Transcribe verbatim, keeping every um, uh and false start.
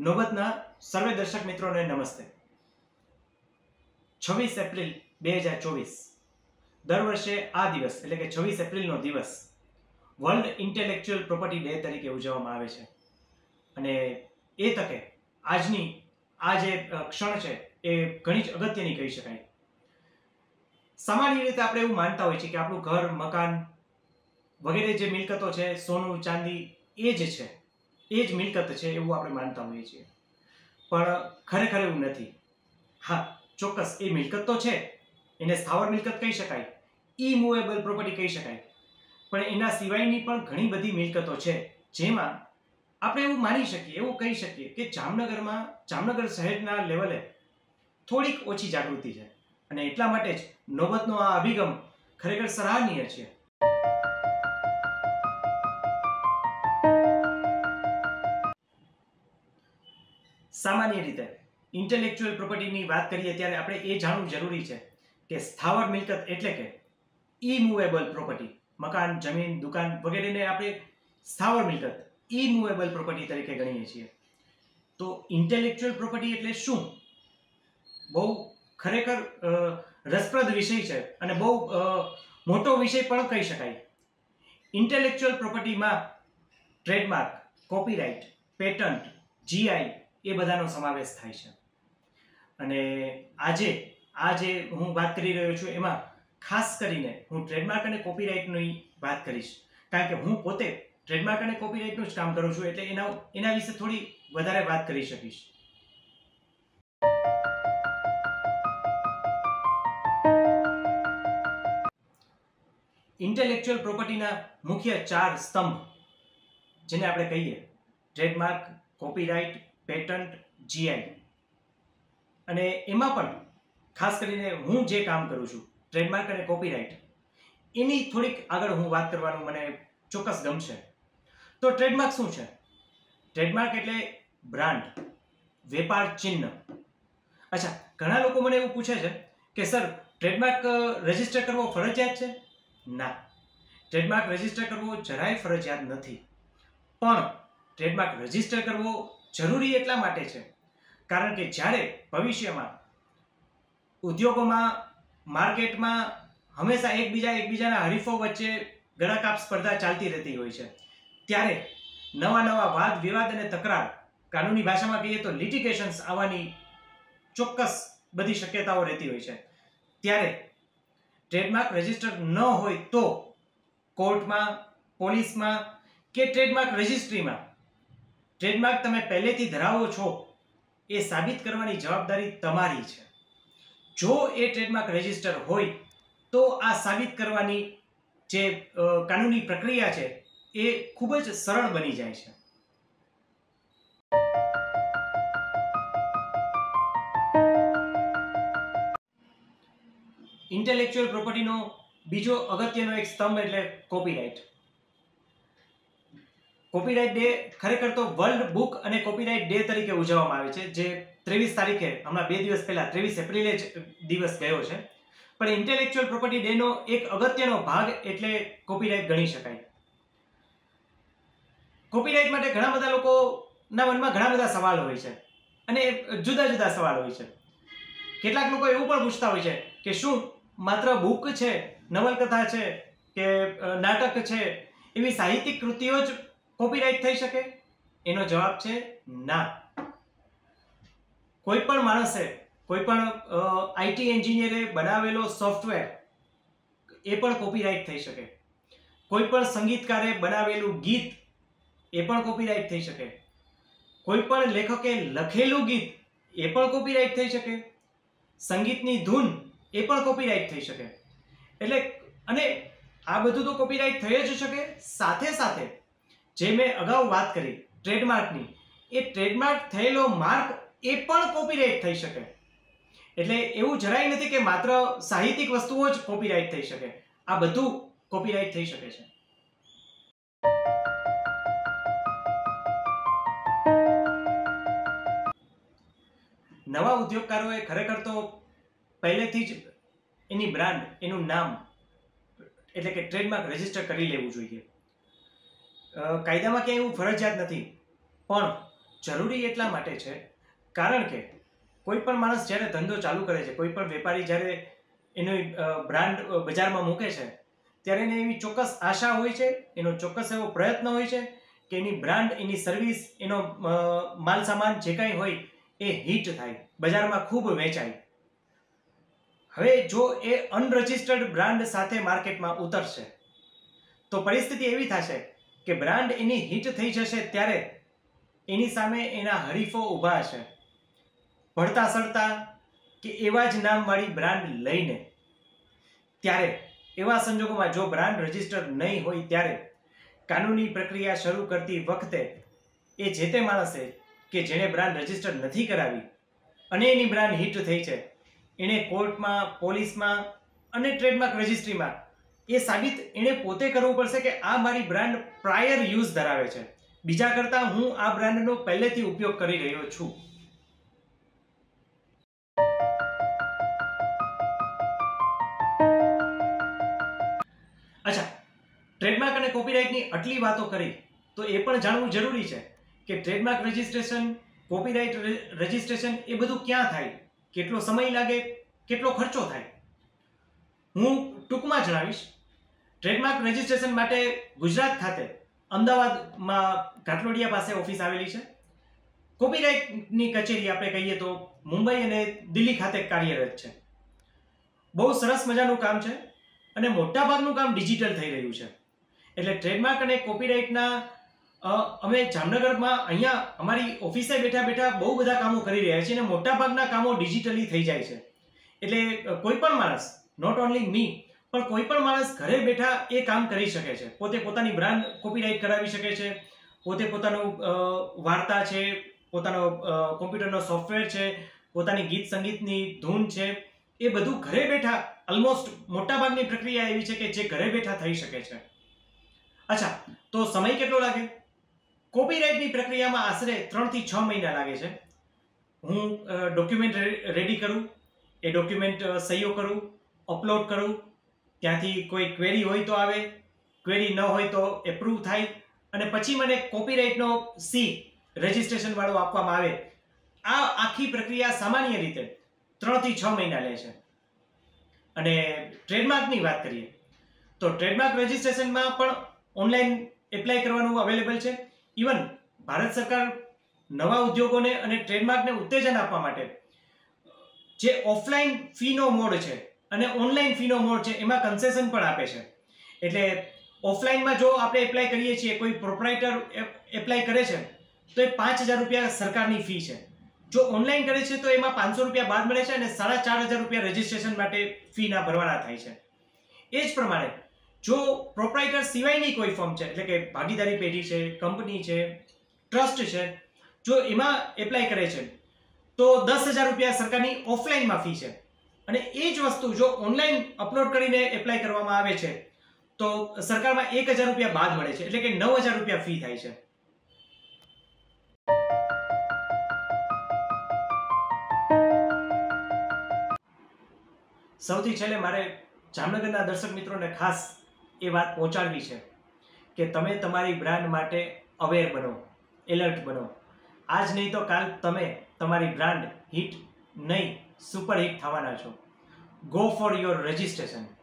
નોબતના સર્વે દર્શક મિત્રોને નમસ્તે. છવ્વીસ એપ્રિલ બે હજાર ચોવીસ દર વર્ષે આ દિવસ એટલે કે છવ્વીસ એપ્રિલનો દિવસ વર્લ્ડ ઇન્ટેલેક્ચ્યુઅલ પ્રોપર્ટી ડે તરીકે ઉજવવામાં આવે છે. અને એ તકે આજની આ જે ક્ષણ છે એ ઘણી જ અગત્યની કહી શકાય. સામાન્ય રીતે આપણે એવું માનતા હોઈએ છીએ કે આપણું ઘર, મકાન વગેરે જે મિલકતો છે, સોનું, ચાંદી એ જ છે, એ જ મિલકત છે એવું આપણે માનતા હોઈએ છીએ. પણ ખરેખર એવું નથી. હા, ચોક્કસ એ મિલકત તો છે, એને સ્થાવર મિલકત કહી શકાય, ઇમૂવેબલ પ્રોપર્ટી કહી શકાય. પણ એના સિવાયની પણ ઘણી બધી મિલકતો છે જેમાં આપણે એવું માની શકીએ, એવું કહી શકીએ કે જામનગરમાં, જામનગર શહેરના લેવલે થોડીક ઓછી જાગૃતિ છે. અને એટલા માટે જ નોબતનો આ અભિગમ ખરેખર સરાહનીય છે. સામાન્ય રીતે ઇન્ટેલેક્ચ્યુઅલ પ્રોપર્ટીની વાત કરીએ ત્યારે આપણે એ જાણવું જરૂરી છે કે સ્થાવર મિલકત એટલે કે ઇમૂવેબલ પ્રોપર્ટી, મકાન, જમીન, દુકાન વગેરેને આપણે સ્થાવર મિલકત, ઇમૂવેબલ પ્રોપર્ટી તરીકે ગણીએ છીએ. તો ઇન્ટેલેક્ચ્યુઅલ પ્રોપર્ટી એટલે શું? બહુ ખરેખર રસપ્રદ વિષય છે અને બહુ મોટો વિષય પણ કહી શકાય. ઇન્ટેલેક્ચ્યુઅલ પ્રોપર્ટીમાં ટ્રેડમાર્ક, કોપીરાઇટ, પેટન્ટ, જીઆઈ એ બધાનો સમાવેશ થાય છે. અને આજે આ જે હું વાત કરી રહ્યો છું એમાં ખાસ કરીને હું ટ્રેડમાર્ક અને કોપીરાઇટની વાત કરીશ, કારણ કે હું પોતે ટ્રેડમાર્ક અને કોપીરાઇટનું જ કામ કરું છું, એટલે એના એના વિશે થોડી વધારે વાત કરી શકીશ. ઇન્ટેલેક્ચ્યુઅલ પ્રોપર્ટીના મુખ્ય ચાર સ્તંભ જેને આપણે કહીએ ટ્રેડમાર્ક, કોપીરાઇટ, પેટન્ટ, જીઆઈ. અને એમાં પણ ખાસ કરીને હું જે કામ કરું છું ટ્રેડમાર્ક અને કોપીરાઇટ, એની થોડીક આગળ હું વાત કરવાનું મને ચોક્કસ ગમશે. તો ટ્રેડમાર્ક શું છે? ટ્રેડમાર્ક એટલે બ્રાન્ડ, વેપાર ચિહ્ન. અચ્છા, ઘણા લોકો મને એવું પૂછે છે કે સર, ટ્રેડમાર્ક રજીસ્ટર કરવો ફરજિયાત છે? ના, ટ્રેડમાર્ક રજીસ્ટર કરવો જરાય ફરજિયાત નથી. પણ ટ્રેડમાર્ક રજીસ્ટર કરવો જરૂરી એટલા માટે છે કારણ કે જ્યારે ભવિષ્યમાં ઉદ્યોગોમાં, માર્કેટમાં હંમેશા એકબીજા એકબીજાના હરીફો વચ્ચે ગળાકાપ સ્પર્ધા ચાલતી રહેતી હોય છે, ત્યારે નવા નવા વાદ વિવાદ અને તકરાર, કાનૂની ભાષામાં કહીએ તો લિટિગેશન્સ આવવાની ચોક્કસ બધી શક્યતાઓ રહેતી હોય છે. ત્યારે ટ્રેડમાર્ક રજીસ્ટર ન હોય તો કોર્ટમાં, પોલીસમાં કે ટ્રેડમાર્ક રજિસ્ટ્રીમાં ટ્રેડમાર્ક તમે પહેલેથી ધરાવો છો એ સાબિત કરવાની જવાબદારી તમારી છે. જો એ ટ્રેડમાર્ક રજિસ્ટર હોય તો આ સાબિત કરવાની જે કાનૂની પ્રક્રિયા છે એ ખૂબ જ સરળ બની જાય છે. ઇન્ટેલેક્ચ્યુઅલ પ્રોપર્ટીનો બીજો અગત્યનો એક સ્તંભ એટલે કોપીરાઇટ. કોપીરાઇટ ડે ખરેખર તો વર્લ્ડ બુક અને કોપીરાઇટ ડે તરીકે ઉજવવામાં આવે છે, જે ત્રેવીસ તારીખે, હમણાં બે દિવસ પહેલા ત્રેવીસ એપ્રિલે જ દિવસ ગયો છે. પણ ઇન્ટેલેક્ચ્યુઅલ પ્રોપર્ટી ડે નો એક અગત્યનો ભાગ એટલે કોપીરાઇટ ગણી શકાય. કોપીરાઇટ માટે ઘણા બધા લોકોના મનમાં ઘણા બધા સવાલ હોય છે અને જુદા જુદા સવાલ હોય છે. કેટલાક લોકો એવું પણ પૂછતા હોય છે કે શું માત્ર બુક છે, નવલકથા છે કે નાટક છે એવી સાહિત્યિક કૃતિઓ જ કોપીરાઇટ થઈ શકે? એનો જવાબ છે ના. કોઈ પણ માણસે, કોઈ પણ આઈટી એન્જિનિયરે બનાવેલો સોફ્ટવેર એ પણ કોપીરાઇટ થઈ શકે. કોઈ પણ સંગીતકારે બનાવેલું ગીત એ પણ કોપીરાઇટ થઈ શકે. કોઈ પણ લેખકે લખેલું ગીત એ પણ કોપીરાઇટ થઈ શકે. સંગીતની ધૂન એ પણ કોપીરાઇટ થઈ શકે. એટલે અને આ બધું તો કોપીરાઇટ થઈ જ શકે. સાથે સાથે જે મેં અગાઉ વાત કરી ટ્રેડમાર્કની, એ ટ્રેડમાર્ક થયેલો માર્ક એ પણ કોપીરાઇટ થઈ શકે. એટલે એવું જરાય નથી કે માત્ર સાહિત્યિક વસ્તુઓ જ કોપીરાઇટ થઈ શકે. આ બધું કોપીરાઇટ થઈ શકે છે. નવા ઉદ્યોગકારોએ ખરેખર તો પહેલેથી જ એની બ્રાન્ડ, એનું નામ એટલે કે ટ્રેડમાર્ક રજીસ્ટર કરી લેવું જોઈએ. કાયદામાં ક્યાંય એવું ફરજિયાત નથી, પણ જરૂરી એટલા માટે છે કારણ કે કોઈ પણ માણસ જ્યારે ધંધો ચાલુ કરે છે, કોઈ પણ વેપારી જ્યારે એની બ્રાન્ડ બજારમાં મૂકે છે ત્યારે એને એવી ચોક્કસ આશા હોય છે, એનો ચોક્કસ એવો પ્રયત્ન હોય છે કે એની બ્રાન્ડ, એની સર્વિસ, એનો માલ સામાન જે કાંઈ હોય એ હિટ થાય, બજારમાં ખૂબ વેચાય. હવે જો એ અનરજિસ્ટર્ડ બ્રાન્ડ સાથે માર્કેટમાં ઉતરશે તો પરિસ્થિતિ એવી થશે કે બ્રાન્ડ એની હિટ થઈ જશે ત્યારે એની સામે એના હરીફો ઊભા હશે ભળતા સળતા કે એવા જ નામવાળી બ્રાન્ડ લઈને. ત્યારે એવા સંજોગોમાં જો બ્રાન્ડ રજિસ્ટર નહીં હોય ત્યારે કાનૂની પ્રક્રિયા શરૂ કરતી વખતે એ જે તે માણસે કે જેણે બ્રાન્ડ રજિસ્ટર નથી કરાવી અને એની બ્રાન્ડ હિટ થઈ છે એણે કોર્ટમાં, પોલીસમાં અને ટ્રેડમાર્ક રજિસ્ટ્રીમાં એ સાબિત એણે પોતે કરવું પડશે કે આ મારી બ્રાન્ડ પ્રાયર યુઝ ધરાવે છે, બીજા કરતાં હું આ બ્રાન્ડનો પહેલેથી ઉપયોગ કરી રહ્યો છું. અચ્છા, ટ્રેડમાર્ક અને કોપીરાઇટની આટલી વાતો કરી તો એ પણ જાણવું જરૂરી છે કે ટ્રેડમાર્ક રજિસ્ટ્રેશન, કોપીરાઇટ રજિસ્ટ્રેશન એ બધું ક્યાં થાય, કેટલો સમય લાગે, કેટલો ખર્ચો થાય. હું ટૂંકમાં જણાવીશ. ટ્રેડમાર્ક રજિસ્ટ્રેશન માટે ગુજરાત ખાતે અમદાવાદમાં ઘાટલોડિયા પાસે ઓફિસ આવેલી છે. કોપીરાઇટની કચેરી આપણે કહીએ તો મુંબઈ અને દિલ્હી ખાતે કાર્યરત છે. બહુ સરસ મજાનું કામ છે અને મોટાભાગનું કામ ડિજિટલ થઈ રહ્યું છે. એટલે ટ્રેડમાર્ક અને કોપીરાઇટના અમે જામનગરમાં અહીંયા અમારી ઓફિસે બેઠા બેઠા બહુ બધા કામો કરી રહ્યા છીએ અને મોટાભાગના કામો ડિજિટલી થઈ જાય છે. એટલે કોઈ પણ માણસ, નોટ ઓનલી મી, પણ કોઈ પણ માણસ ઘરે બેઠા એ કામ કરી શકે છે. પોતે પોતાની બ્રાન્ડ કોપીરાઇટ કરાવી શકે છે, પોતે પોતાનું વાર્તા છે, પોતાનો કોમ્પ્યુટરનો સોફ્ટવેર છે, પોતાની ગીત સંગીતની ધૂન છે, એ બધું ઘરે બેઠા ઓલમોસ્ટ મોટાભાગની પ્રક્રિયા એવી છે કે જે ઘરે બેઠા થઈ શકે છે. અચ્છા, તો સમય કેટલો લાગે? કોપીરાઇટની પ્રક્રિયામાં આશરે ત્રણ થી છ મહિના લાગે છે. હું ડોક્યુમેન્ટ રેડી કરું, એ ડોક્યુમેન્ટ સહીઓ કરું, અપલોડ કરું, ત્યાંથી કોઈ ક્વેરી હોય તો આવે, ક્વેરી ન હોય તો એપ્રૂવ થાય અને પછી મને કોપીરાઇટનો સી રજિસ્ટ્રેશન વાળો આપવામાં આવે. આ આખી પ્રક્રિયા સામાન્ય રીતે ત્રણ થી છ મહિના લે છે. અને ટ્રેડમાર્કની વાત કરીએ તો ટ્રેડમાર્ક રજિસ્ટ્રેશનમાં પણ ઓનલાઈન એપ્લાય કરવાનું અવેલેબલ છે. ઇવન ભારત સરકાર નવા ઉદ્યોગોને અને ટ્રેડમાર્કને ઉત્તેજન આપવા માટે જે ઓફલાઈન ફીનો મોડ છે અને ઓનલાઈન ફીનો મોડ છે એમાં કન્સેશન પણ આપે છે. એટલે ઓફલાઈનમાં જો આપણે એપ્લાય કરીએ છીએ, કોઈ પ્રોપ્રાઇટર એપ્લાય કરે છે તો એ પાંચ હજાર રૂપિયા સરકારની ફી છે. જો ઓનલાઈન કરે છે તો એમાં પાંચસો રૂપિયા બાદ મળે છે અને સાડા ચાર હજાર રૂપિયા રજિસ્ટ્રેશન માટે ફીના ભરવાના થાય છે. એ જ પ્રમાણે જો પ્રોપ્રાઇટર સિવાયની કોઈ ફર્મ છે, એટલે કે ભાગીદારી પેઢી છે, કંપની છે, ટ્રસ્ટ છે, જો એમાં એપ્લાય કરે છે તો દસ હજાર રૂપિયા સરકારની ઓફલાઈનમાં ફી છે. અને એ જ વસ્તુ જો ઓનલાઈન અપલોડ કરીને એપ્લાય કરવામાં આવે છે તો સરકારમાં એક હજાર રૂપિયા બાદ મળે છે, એટલે કે નવ હજાર રૂપિયા ફી થાય છે. સૌથી છેલ્લે મારે જામનગરના દર્શક મિત્રોને ખાસ એ વાત પહોંચાડવી છે કે તમે તમારી બ્રાન્ડ માટે અવેર બનો, એલર્ટ બનો. આજ નહીં તો કાલ તમે તમારી બ્રાન્ડ હિટ નહીં, સુપર હિટ થવાના છો. Go for your registration.